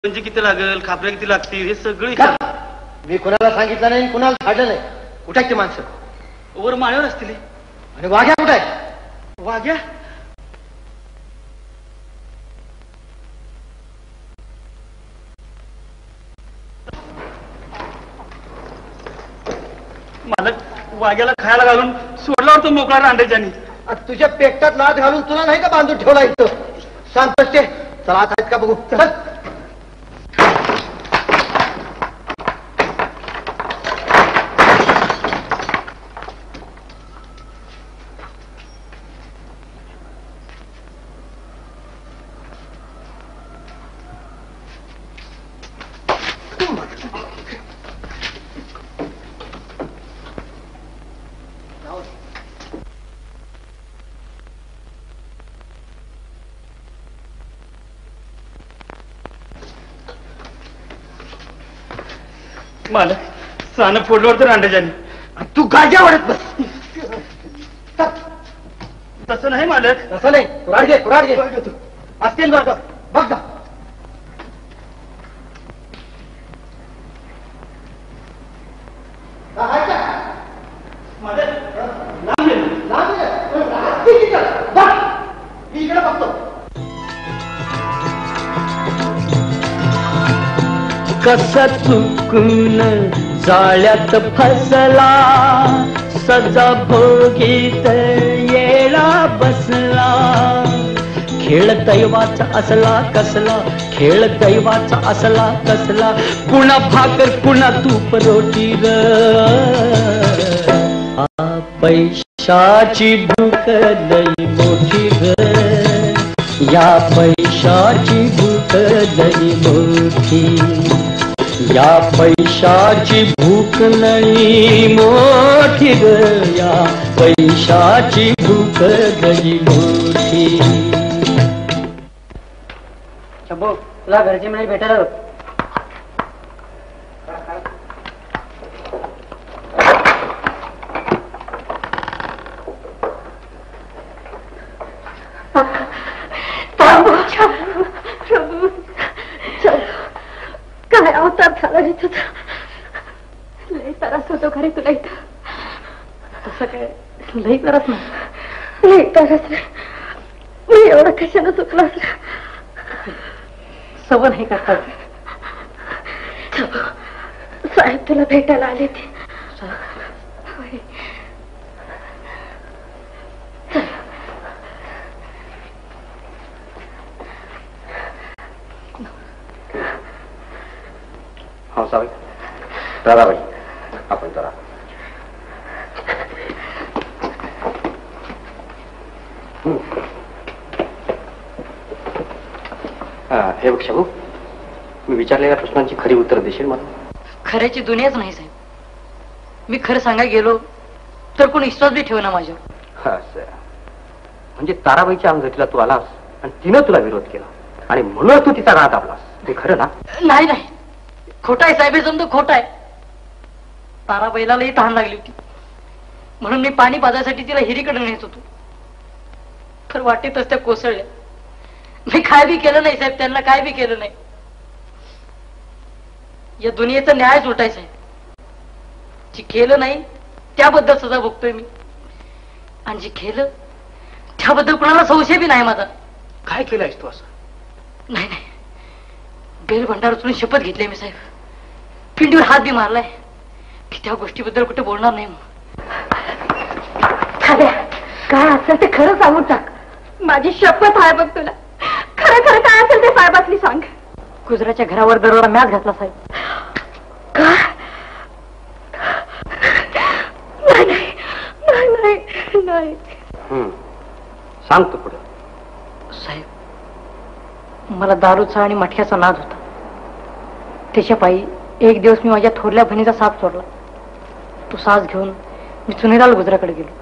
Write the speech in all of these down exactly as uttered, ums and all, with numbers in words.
म्हणजे किती लागेल, खापऱ्या किती लागतील हे सगळं मी कोणाला सांगितलं नाही, कुणाला झाडलं नाही. कुठे ते माणसं? वर माळ्यावर असतील. आणि वाघ्या कुठे आहे? वाघ्या मालक, वाघ्याला खायला घालून सोडल्यावर तो मोकळा रांडेच्यानी. तुझ्या पेटात लाट घालून तुला नाही का बांधून ठेवला इथं? शांत ते. चला आता आहेत का बघू. चल. मालक, सानं फोडल्यावर तर अंड्याच्यानी. तू गाज्या वाढत बस. तसं नाही मालक. तसं नाही. कुराड घे, कुराड घे. असतील बघ बघ जा. इकडे बघतो. कसा चुकून जाळ्यात फसला, सजा भोगीत येळा बसला. खेळ दैवाचा असला कसला, खेळ दैवाचा असला कसला. कुणा भाकर कुणा तूप रोटी र. आ पैशाची भूक लई मोठी ग, या पैशाची भूक लई मोठी. या पैशाची भूक लई मोठी ग, या पैशाची भूक लई मोठी. शंभू, तुला घरची मिळेल भेटायला. काय अवतार झाला रे तुझा. लई त्रास होतो खरे तुला इथं. तसं काय लई त्रास नाही. लई त्रास रे. मी एवढं कशानं चुकलं असलं. सवय नाही करतात. साहेब तुला भेटायला आले ते. हो साहेब. दादाबाई आपण जरा हे बघ शाहू, मी विचारलेल्या प्रश्नांची खरी उत्तर देशील मला? खऱ्याची दुनियाच नाही साहेब. मी खरं सांगा गेलो तर कोणी विश्वास बी ठेवना माझ्यावर. असं म्हणजे ताराबाईच्या अंगठीला तू आलास आणि तिनं तुला विरोध केला आणि म्हणून तू तिचा राग आपलास, ते खरं ना? नाही नाही, खोटा आहे साहेब. हे समजा खोटा आहे. ताराबाईला लई तहान लागली होती म्हणून मी पाणी पाजायसाठी तिला हिरीकडे नेत होतो. तर वाटेतच त्या कोसळल्या. मी काय बी केलं नाही साहेब, त्यांना काय बी केलं नाही. या दुनियेचा न्यायच उलटायचा आहे. जे केलं नाही त्याबद्दल सजा भोगतोय मी, आणि जे केलं त्याबद्दल कुणाला संशय बी नाही माझा. काय केलंयस तू असं? नाही नाही, बेल भंडार उचलून शपथ घेतली मी साहेब. पिंडीवर हात बी मारलाय की त्या गोष्टीबद्दल कुठे बोलणार नाही. काय असेल ते खरं सांगून टाक. माझी शपथ आहे बघ तुला. खरं खरं काय असेल ते साहेबातली सांग. गुजराच्या घरावर दरोडा मॅच घातला साहेब. का? नाही नाही नाही नाही. सांगतो पुढे. साहेब, मला दारूचा आणि मठ्याचा नाद होता. त्याच्या पायी एक दिवस मी माझ्या थोरल्या बहिणीचा साप चोरला. तो सास घेऊन मी चुनीलाल गुजराकडे गेलो.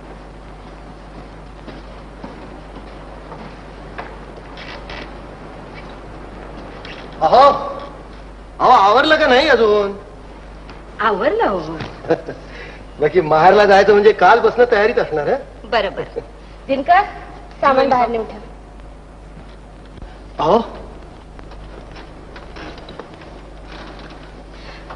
अहो अहो आवरलं का नाही अजून? आवरलं हो. बाकी माहेरला जायचं म्हणजे काल बसणं तयारीत असणार आहे. बरोबर. दिनकर, सामान बाहेर नेऊन ठेव. अहो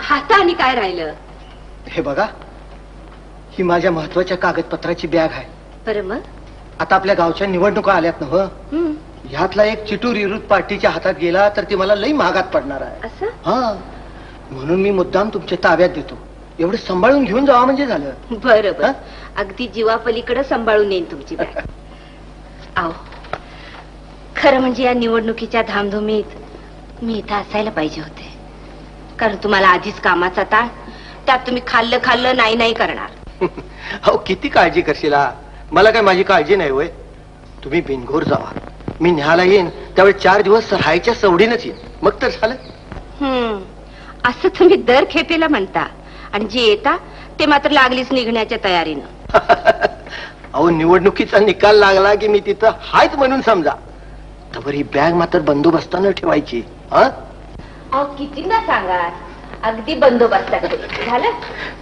आता आणि काय राहिलं? हे बघा, ही माझ्या महत्वाच्या कागदपत्राची बॅग आहे. बरं मग? आता आपल्या गावच्या निवडणुका आल्यात ना हो, हं, ह्यातला एक चिटूर विरुद्ध पार्टीच्या हातात गेला तर ती मला लई महागात पडणार आहे. असं? हा, म्हणून मी मुद्दाम तुमच्या ताब्यात देतो. एवढं सांभाळून घेऊन जावा म्हणजे झालं. बरं बरं, हा? अगदी जीवापलीकडे सांभाळून येईन तुमची बॅग. आहो, खरं म्हणजे या निवडणुकीच्या धामधुमीत मी इथं असायला पाहिजे होते. कारण तुम्हाला आधीच कामाचा ताण, त्यात तुम्ही खाल्लं खाल्लं नाही नाही करणार. हो, किती काळजी करशील हा? मला काय माझी काळजी नाही होय. तुम्ही बिनघोर जावा, मी न्यायला येईन त्यावेळी चार दिवस राहायच्या सवडीनच येईन, मग तर झालं. हम्म, असं तुम्ही दर खेपेला म्हणता आणि जे येता ते मात्र लागलीच निघण्याच्या तयारीनं. अहो, निवडणुकीचा निकाल लागला की मी तिथं हायच म्हणून समजा. तर ही बॅग मात्र बंदोबस्तानं ठेवायची. हा, अहो कितींदा सांगा, अगदी बंदोबस्तात झालं.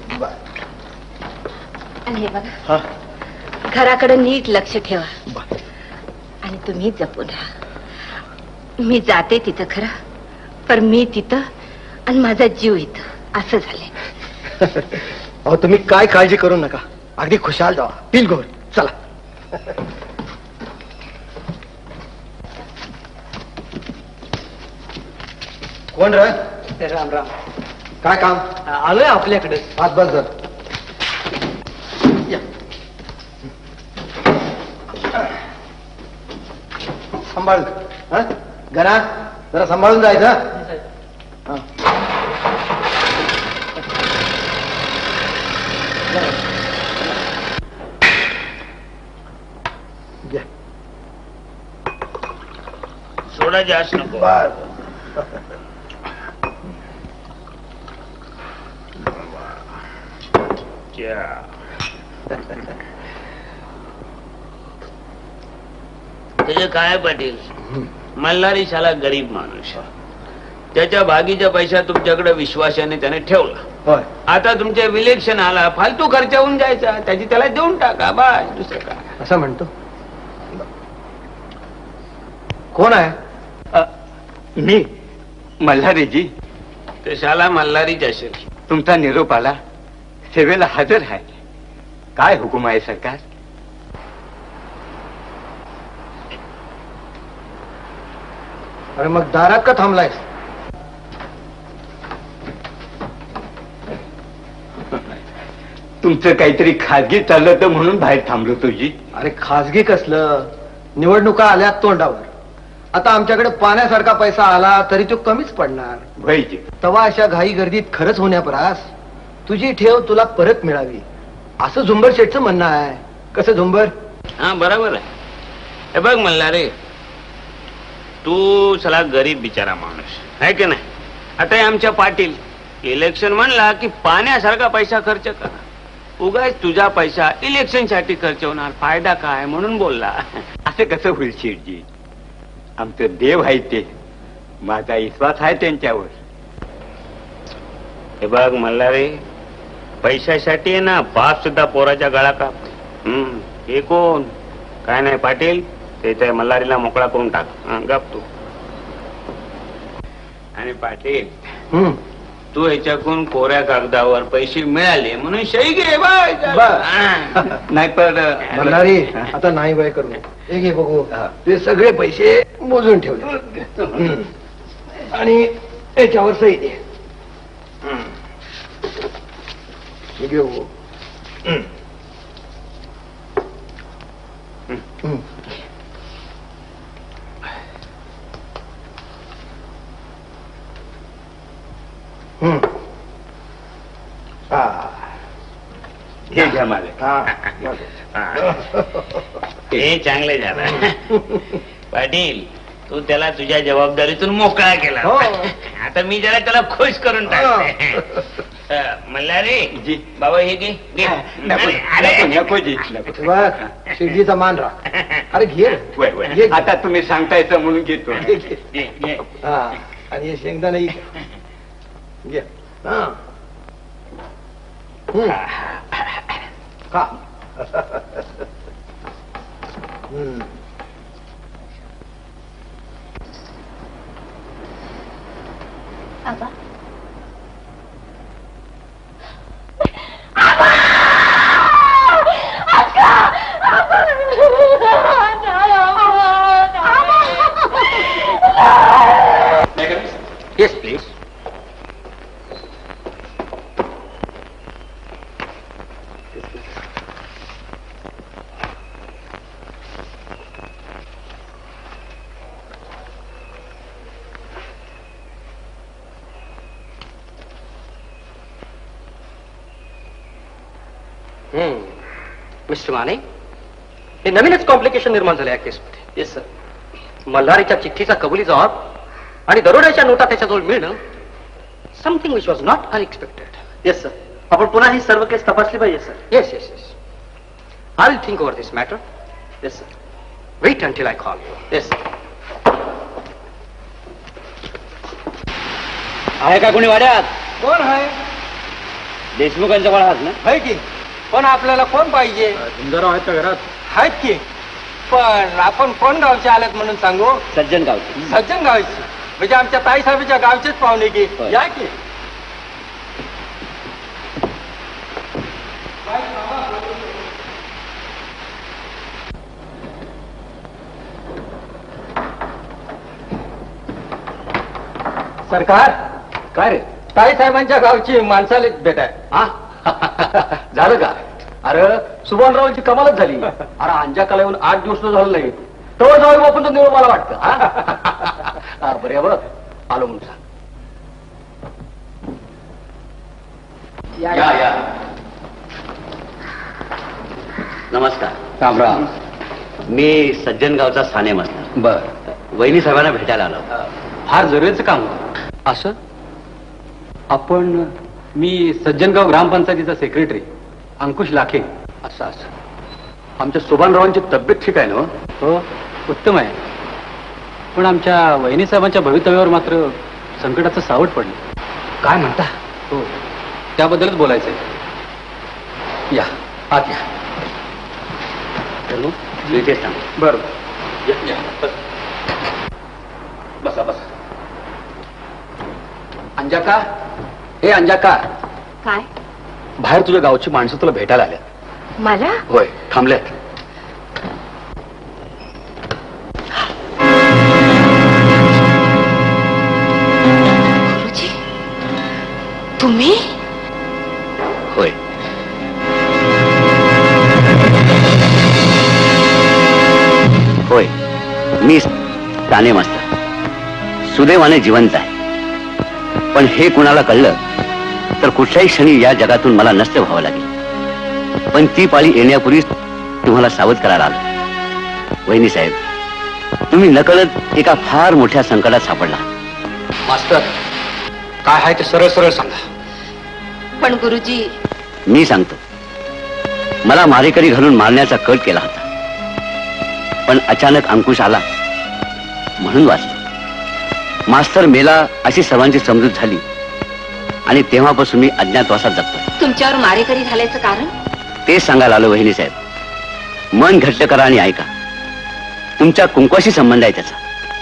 आणि हे बघा, हा, घराकडे नीट लक्ष ठेवा बरं. आणि तुम्ही जपून राहा. मी जाते तिथं खरं, पण मी तिथं आणि माझा जीव इथं असं झालंय. अहो, तुम्ही काय काळजी करू नका, अगदी खुशाल जावा, बिनघोर. चला. कोण रे? राम राम. काय काम? आलोय आपल्याकडे. हात बस जर. या. सांभाळ. हा? गणा, जरा सांभाळून जायचं. हा. या. सोडा जास्त नको. बर. त्याचे काय पाटील, मल्हारी शाला गरीब माणूस, त्याच्या भागीच्या पैसा तुमच्याकडे विश्वासाने त्याने ठेवला. होय. आता तुमच्या इलेक्शन आला, फालतू खर्च होऊन जायचा, त्याची त्याला देऊन टाका बाय, दुसरं काय. असं म्हणतो. कोण आहे? अ, मी मल्हारीजी. ते शाला मल्हारीच असेल. तुमचा निरोप आला, सेवेला हजर आहे. काय हुकूम आहे सरकार? अरे मग दारात का थांबलायस? तुमचं काहीतरी खाजगी चाललं तर म्हणून बाहेर थांबलो तुझी. अरे खाजगी कसलं, निवडणुका आल्या तोंडावर. आता आमच्याकडे पाण्यासारखा पैसा आला तरी तो कमीच पडणार. व्हायची तवा अशा घाई गर्दीत खरंच होण्यापरास तुझी ठेव तुला परत मिळावी, असं झुंबर शेठचं म्हणणं आहे. कसं झुंबर? हा बरोबर आहे. हे बघ मल्हारी, तू सला गरीब बिचारा माणूस आहे की नाही. आता हे आमच्या पाटील इलेक्शन म्हणला की पाण्यासारखा पैसा खर्च करा, उगाच तुझा पैसा इलेक्शन साठी खर्च होणार, फायदा काय म्हणून बोलला. असं कसं होईल शेठजी? आमचं देव आहे ते, माझा विश्वास आहे त्यांच्यावर. हे बघ मल्हारी, पैशासाठी आहे ना बाप सुद्धा पोराच्या गळा का. हम्म, हे कोण काय नाही पाटील, ते त्या मल्हारीला मोकळा करून टाक. गप तू. आणि पाटील, हम्म. तू ह्याच्याकडून कोऱ्या कागदावर पैसे मिळाले म्हणून सही घे बाय. नाही पण मल्हारी, आता नाही बाय करू. हे घे बघू, ते सगळे पैसे मोजून ठेवले. हम्म. आणि याच्यावर सही दे. हे घे बघू. हम्म. हम्म. हम्म. हा. हे घ्या माझे. हा. हे चांगले झालं पाटील. तू त्याला तुझ्या जबाबदारीतून मोकळा केला. हो. आता मी जरा त्याला खुश करून टाकते. मल्हारी जी. बाबा हे घे घे. नको अरे, नको, नको जी, नको. बघ, शिर्डीचा मान राख. अरे घे. वय, वय. घे. आता तुम्ही सांगतायचं म्हणून घेतो. घे, घे. घे, घे. हा. आणि हे शेंगदाणा घे. घे. हा. हम्म. खा. हम्म. आबा, येस प्लीज. मिस्टर माने, हे नवीनच कॉम्प्लिकेशन निर्माण झालं या केसमध्ये. Yes sir. मल्हारीच्या चिठ्ठीचा कबुली जबाब आणि दरोड्याच्या नोटा त्याच्याजवळ मिळणं, something which was not unexpected. Yes sir. आपण पुन्हा ही सर्व केस तपासली पाहिजे sir. Yes yes yes. I will think over this matter. Yes sir. Wait until I call you. Yes sir. आहे का कोणी वाड्यात? कोण आहे? देशमुखांच्या बाळा आहात ना? आहे की. पण आपल्याला कोण पाहिजे? सुंदरराव आहेत का घरात? आहेत की. पण आपण कोण गावचे आलेत म्हणून सांगू? सज्जन गावचे. सज्जन गावचे म्हणजे आमच्या ताई साहेबांच्या गावचेच पाहुणे की. होय. या की. सरकार काय रे? ताई साहेबांच्या गावची माणसाला भेटाय. हा झालं का? अरे सुभानरावांची कमालच झाली. अरे अंजा कला येऊन आठ दिवस तर झालं नाही, तर जाऊ आपण तर निवड मला वाटतं. हा बरे बघ आलो म्हणून सांग. या या. नमस्कार. राम राम. मी सज्जन गावचा साने मस्तर. बर. वहिनी साहेबांना भेटायला आलो. फार जरुरीचं काम होतं. असं आपण, मी सज्जनगाव ग्रामपंचायतीचा सेक्रेटरी अंकुश लाखे. असं असं आमच्या सुभानरावांची तब्येत ठीक आहे ना? हो उत्तम आहे. पण आमच्या वहिनी साहेबांच्या भवितव्यावर मात्र संकटाचं सावट पडलं. काय म्हणता? हो त्याबद्दलच बोलायचंय. या आत या. चलो इथेच थांब. बरं बसा बसा. अंजाका, हे अंजाका, काय? बाहेर तुझ्या गावची माणसं तुला भेटायला आल्यात. मला? होय थांबल्यात. गुरुजी तुम्ही? होय. होय मी साने मस्तर. सुदैवाने जिवंत आहे. पण हे कुणाला कळलं तर कुठल्याही क्षणी या जगातून मला नष्ट व्हावं लागेल. पण ती पाळी येण्यापूर्वी तुम्हाला सावध करायला आलो. वहिनी साहेब, तुम्ही नकळत एका फार मोठ्या संकटात सापडला. मास्तर काय आहे ते सरळ सरळ सांगा. पण गुरुजी, मी सांगतो. मला मारेकरी घालून मारण्याचा कट केला होता, पण अचानक अंकुश आला म्हणून वाचलो. मास्तर मेला अशी सर्वांची समजूत झाली आणि तेव्हापासून मी अज्ञातवासात जगतो. तुमच्यावर मारेकरी झाल्याचं कारण? तेच सांगायला आलो वहिनी साहेब. मन घट्ट करा आणि ऐका. तुमच्या कुंकवाशी संबंध आहे त्याचा.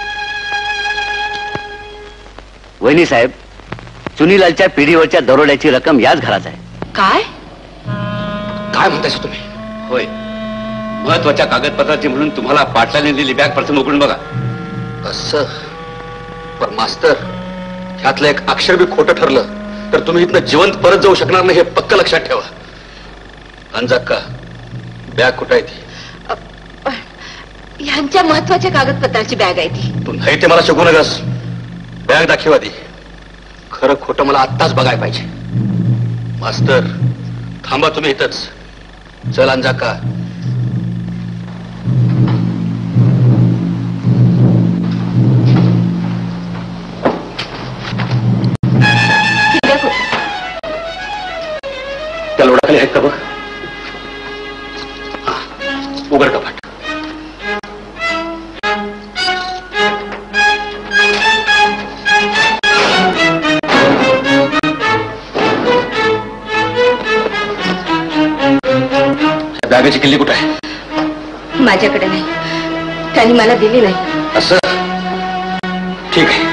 वहिनी साहेब, चुनीलालच्या पिढीवरच्या दरोड्याची रक्कम याच घरात आहे. काय? काय म्हणताय तुम्ही? होय. महत्वाच्या कागदपत्राची म्हणून तुम्हाला पाटलाने दिलेली बॅग प्रथम उघडून बघा. असं? पण मास्तर, ह्यातलं एक अक्षर बी खोटं ठरलं तर तुम्ही इथनं जिवंत परत जाऊ शकणार नाही, हे पक्क लक्षात ठेवा. अंजाक्का, बॅग कुठं आहे ती? ह्यांच्या महत्वाच्या कागदपत्राची बॅग आहे ती. तू नाही ते मला शिकू नकस. बॅग दाखव आधी. खरं खोटं मला आत्ताच बघायला पाहिजे. मास्तर थांबा तुम्ही इथंच. चल अंजाक्का. त्या लोडाखाली आहेत का बघ. हा, उघड कपाट. बॅगेची किल्ली कुठे आहे? माझ्याकडे नाही, त्यांनी मला दिली नाही. असं? ठीक आहे.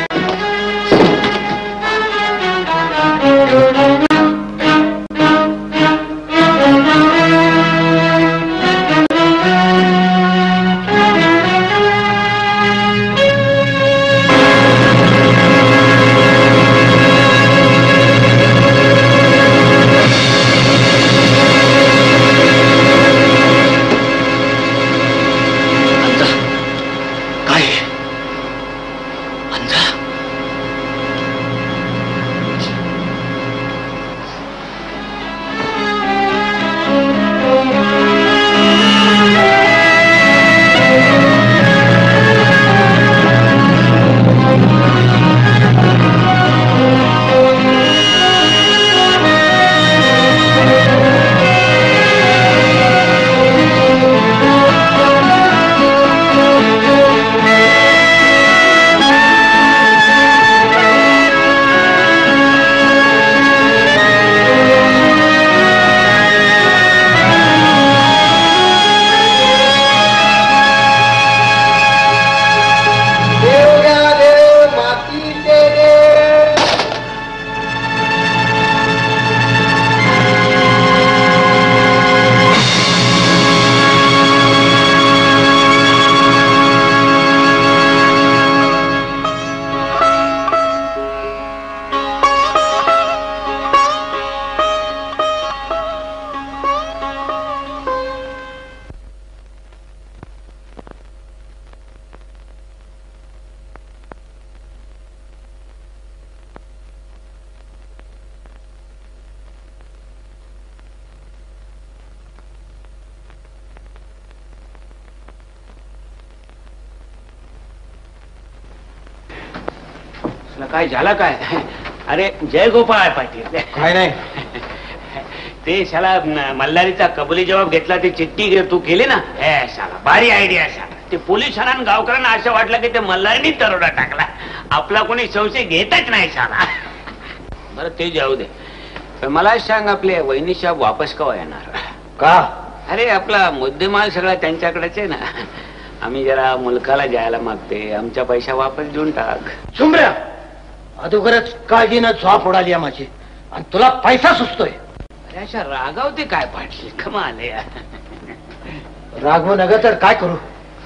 काय झालं काय? अरे जय गोपाळ पाटील. काय नाही ते शाला मल्हारीचा कबुली जबाब घेतला, ते चिठ्ठी तू केली ना, हे शाला भारी आयडिया शाला. ते पोलिसांना गावकऱ्यांना असं वाटलं की ते मल्हारीने दरोडा टाकला, आपला कोणी संशय घेतच नाही शाला. बरं ते जाऊ दे, पण मला सांग आपले वहिनी साहेब वापस केव्हा येणार? का? अरे आपला मुद्देमाल सगळा त्यांच्याकडेच आहे ना, आम्ही जरा मुलकाला जायला मागते, आमच्या पैसा वापस देऊन टाक. सुमऱ्या, अगोदरच काळजीनं झोप उडाली माझी आणि तुला पैसा सुचतोय. अरे अशा रागावते काय पाटली, कमाल आहे. रागवू नग तर काय करू?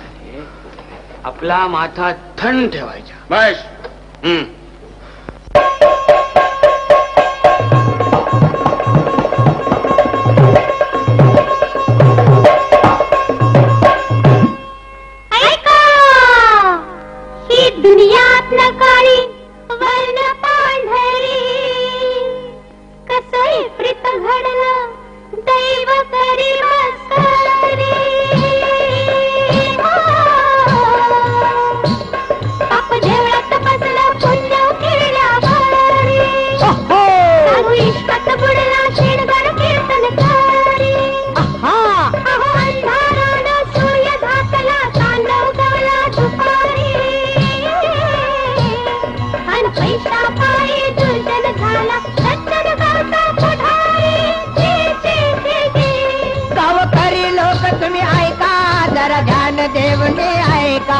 आपला माथा थंड ठेवायचा बस. हम्म दुनियात नकाळी वर्ण पांढरी, कसं प्रीत घडलं दैव करी मस्करी. पाप देवळात बसलं पुण्य केल्यावरी, साधू इश्कात बुडला शेणगड कीर्तनकारी. अहो अंधारानं सूर्य धाकला, तांडव गवला दुपारी. पैसा पायी दुर्जन झाला सज्जन गावचा पुढारी. गावकरी लोक तुम्ही ऐका, जरा ध्यान देऊन ऐका.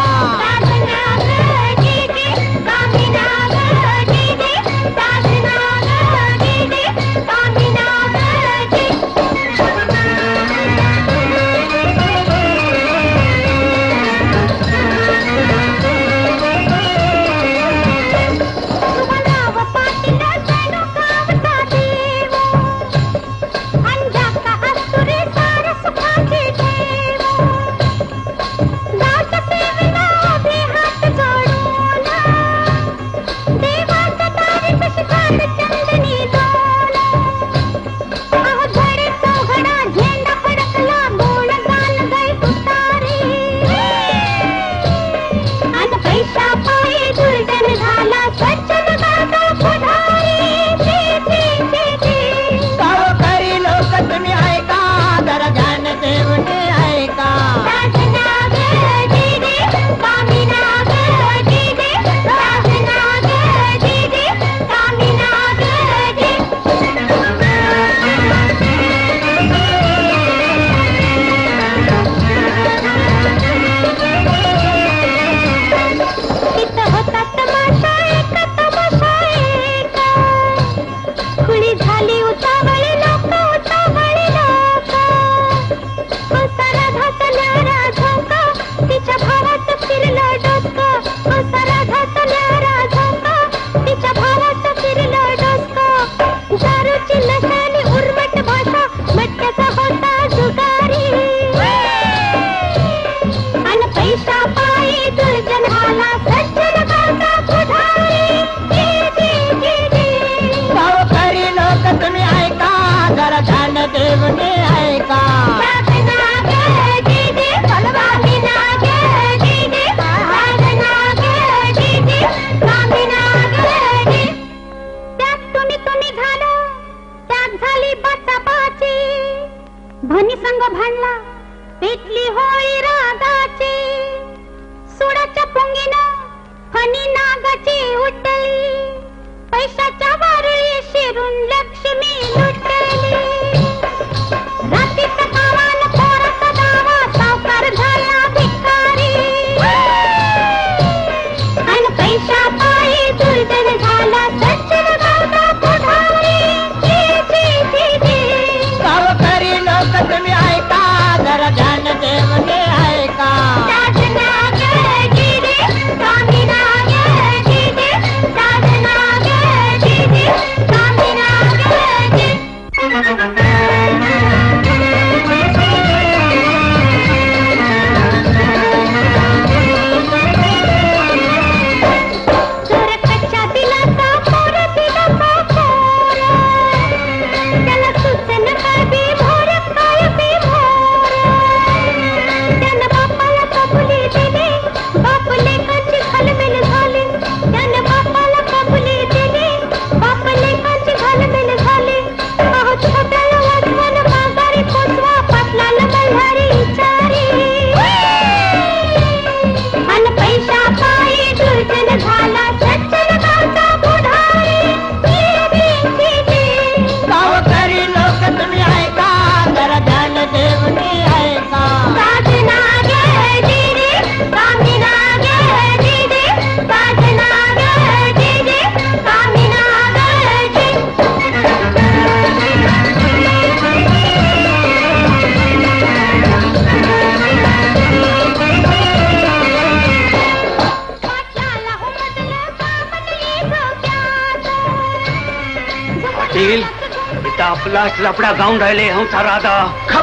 पाटील इथं आपलाच लपडा गाऊन राहिले हंसा राधा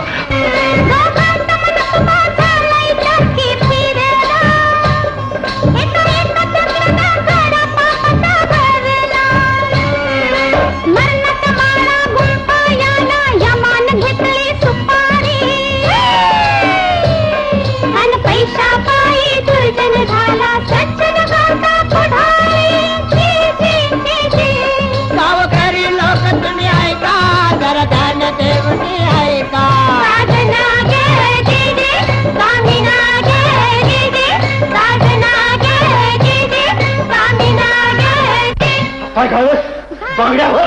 बांगड्यावर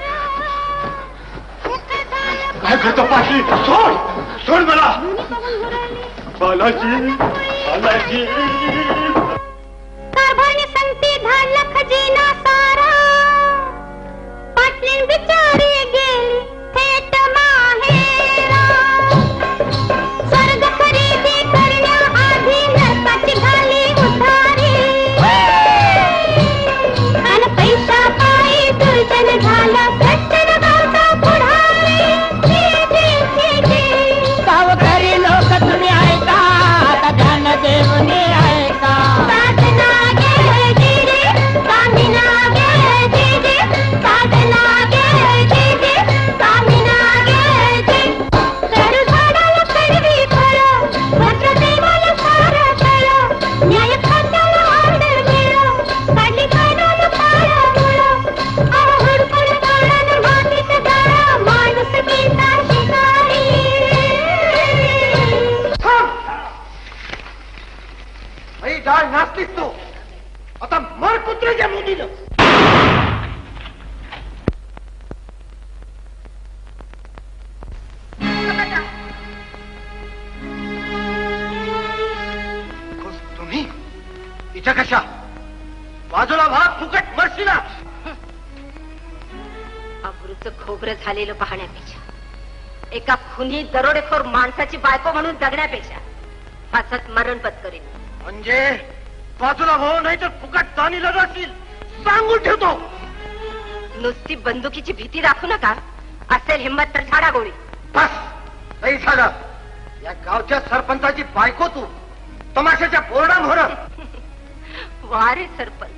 काय करतो पाटील सोड सोड मला बालाजी बालाजी कारभारणी संगती धाड लख जीना सारा पाटलीन बिचारी गेली थेट माहेरा स्वर्ग खरेदी करण्याआधी नरकाची घाली उधारी आणि पैसा पायी दुर्जन झाला सज्जन गावचा पुढारी गावकरी लोक तुम्ही ऐका आता ध्यान देऊन ऐका साधना गे दिदी कामिना गे दिदी साधना गे दिदी कामिना गे दिदी कडू झाडाला कडवी फळं भद्र देवाला सारं तळं न्याय खात्याला ऑर्डर मिळो काढली कानाला पाळं मुळं अहो हुडकून गाडन मातीत गाडा माणूस गीता शिकारी डाळ नाचलीस तू आता मर कुत्र्याच्या मुलीनं तुम्ही इथं कशा बाजूला भाग फुकट मरशीला अब्रूचं खोबरं झालेलं पाहण्यापेक्षा एका खुनी दरोडेखोर माणसाची बायको म्हणून जगण्यापेक्षा फासात मरण पत्करीन. म्हणजे बाजूला हो नाही तर फुकट दानीला जातील सांगून ठेवतो. नुसती बंदुकीची भीती दाखवू नका. असेल हिंमत तर झाडा गोळी. बस नाही झालं. या गावच्या सरपंचाची बायको तू तमाशाच्या बोर्डा मोहर वारे सरपंच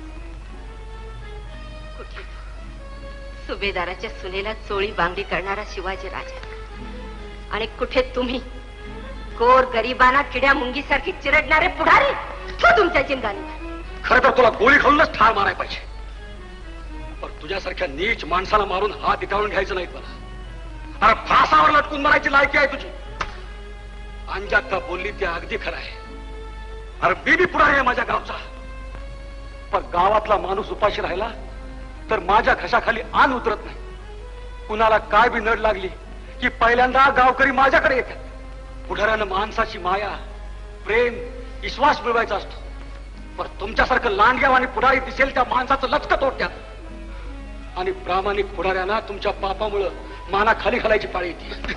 कुठे सुभेदाराच्या सुनेला चोळी बांगडी करणारा शिवाजी राजा आणि कुठे तुम्ही गोर गरिबांना किड्या मुंगीसारखी चिरडणारे पुढारी. तुमच्या चिंगाने खरं तर तुला गोळी घालूनच ठार मारायला पाहिजे. पण तुझ्यासारख्या नीच माणसाला मारून हात दिखावून घ्यायचं नाहीत मला. अरे फासावर लटकून मरायची लायकी आहे तुझी. अंजाक्का बोलली ते अगदी खरं आहे. अरे बीबी पुढारी आहे माझ्या गावचा. पण गावातला माणूस उपाशी राहिला तर माझ्या घशाखाली आन उतरत नाही. कुणाला काय बी नड लागली की पहिल्यांदा गावकरी माझ्याकडे येतात. पुढाऱ्यानं माणसाची माया प्रेम विश्वास मिळवायचा असतो. पण तुमच्यासारखं लांडग्याव आणि पुढारी दिसेल त्या माणसाचं लचक तोडत्यात. आणि प्रामाणिक पुढाऱ्यांना तुमच्या पापामुळं माना खाली घालायची पाळी येते.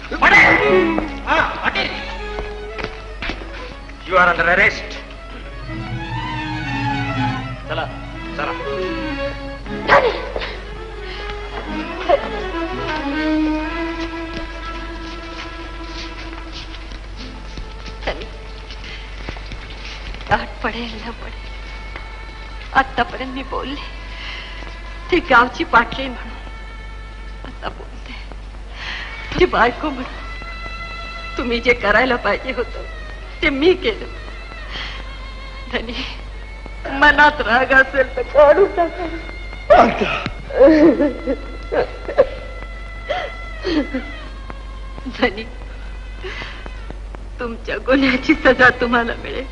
You are under arrest. चला चला. दाट पडेल न पडेल आतापर्यंत मी बोलले ती गावची पाटली म्हणून. आता बोलते तुझी बायको म्हणून. तुम्ही जे करायला पाहिजे होतं ते मी केलं. धनी मनात राग असेल तर काढून टाका. धनी तुमच्या गुन्ह्याची सजा तुम्हाला मिळेल.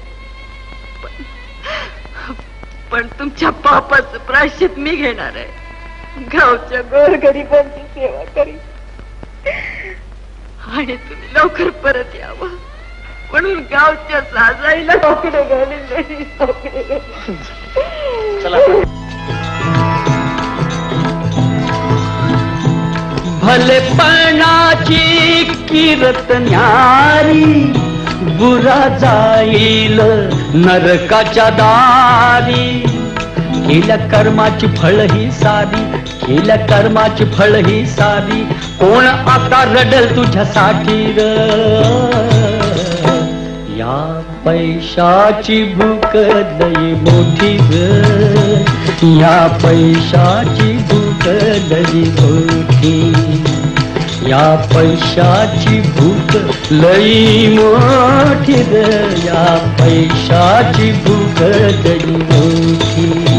पण तुमच्या पापाचं प्रायश्चित मी घेणार आहे. गावच्या गोरगरिबांची सेवा करी आणि तुम्ही लवकर परत यावं म्हणून गावच्या साजाईला नोकरी घालेली. भलेपणाची किरत न्यारी बुरा जाईल नरकाच्या दारी. केल्या कर्माची फळ ही सारी, केल्या कर्माची फळ ही सारी, कोण आता रडल तुझ्यासाठी र. या पैशाची भूक लई मोठी ग, या पैशाची भूक लई मोठी, या पैशाची भूक लई मोठी ग, या पैशाची भूक लई मोठी.